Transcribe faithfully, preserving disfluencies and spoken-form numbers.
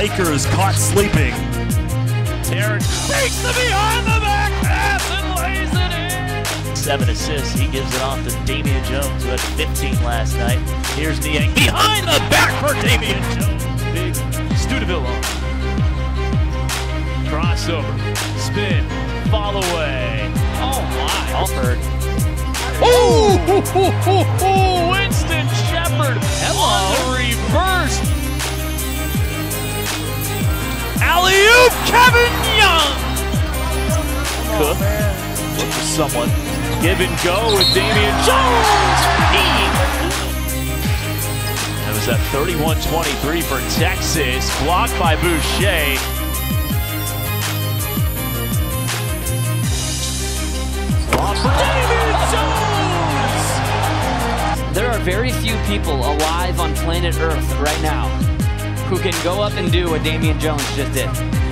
Lakers caught sleeping. Aaron takes the behind the back pass and lays it in. Seven assists. He gives it off to Damian Jones, who had fifteen last night. Here's Niang behind the back for Damian Jones. Big Studeville on. Crossover, spin, fall away. Oh my! Alford. Oh! Winston Shepard on the reverse. Alley-oop, Kevin Young. Cook, look for someone. Give and go with Damian Jones. That was at thirty-one twenty-three for Texas. Blocked by Boucher. Off for Damian Jones. There are very few people alive on planet Earth right now who can go up and do what Damian Jones just did.